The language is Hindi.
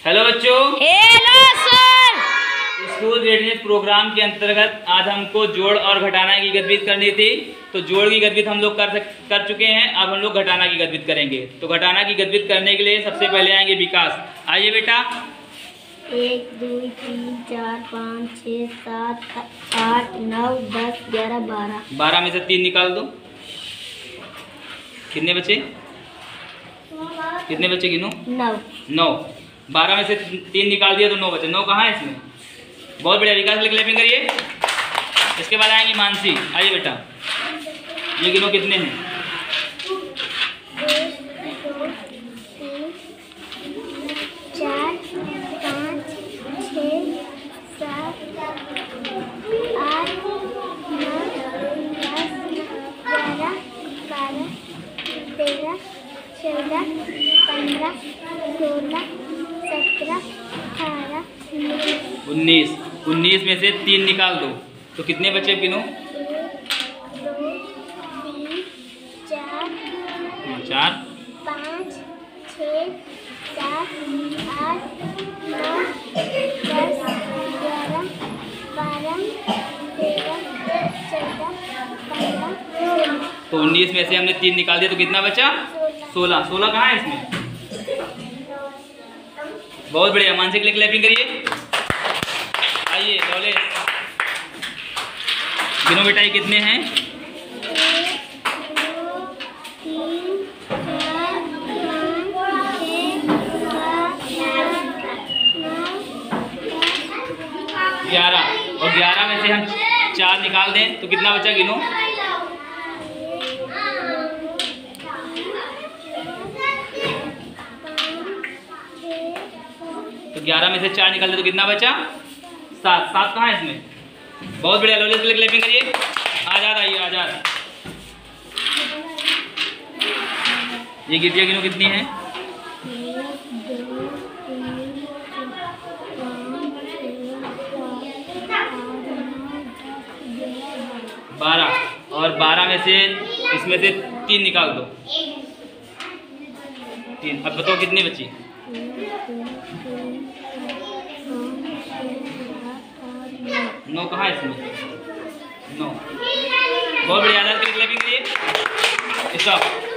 हेलो बच्चों। Hello sir. School readiness programme के अंतर्गत आज हमको जोड़ और घटाना की गतिविधि करनी थी। तो जोड़ की गतिविधि हम लोग कर चुके हैं। अब हम लोग घटाना की गतिविधि करेंगे। तो घटाना की गतिविधि करने के लिए सबसे पहले आएंगे विकास। आइए बेटा। 1 2 3 4 5 6 7 8 9 10 11 12। 12 में से 3 निकाल दो। कितने बचे? कितने बच्चे गिनो? 9। 12 में से 3 निकाल दिया तो 9 बचे। 9 कहाँ है इसमें? बहुत बढ़िया, विकास के लिए क्लैपिंग करिए। इसके बाद आएंगी मानसी। आइए बेटा, ये गिनो कितने हैं? 1 2 3 4 5 6 7 8 9 10 11 12 13 14 15 16 17 18 19। 19 में से 3 निकाल दो तो कितने बचे गिनो? 1 2 3 4 4 5 6 7 8 9 10 11 12 13 14 15 16। तो 19 में से हमने 3 निकाल दिया तो कितना बचा? 16। 16 कहाँ है इसमें? बहुत बढ़िया, मानसिक के लिए क्लैपिंग करिए। आइए लॉलेस, गिनो बेटा ये कितने हैं? 11। और 11 में से हम 4 निकाल दें तो कितना बचा गिनो? 11 में से 4 निकाल दे तो कितना बचा? 7। 7 कहाँ है इसमें? बहुत बढ़िया, लॉलेस के लिए क्लैपिंग करिए। आजाद आइए, आजाद। ये गिटिया गिनो कितनी है? 12। और 12 में से इसमें से 3 निकाल दो। 3। अब बताओ कितनी बची? 9 कहाँ है इसमें? 9। बहुत बढ़िया, आजाद के लिए क्लैपिंग करिए। स्टॉप।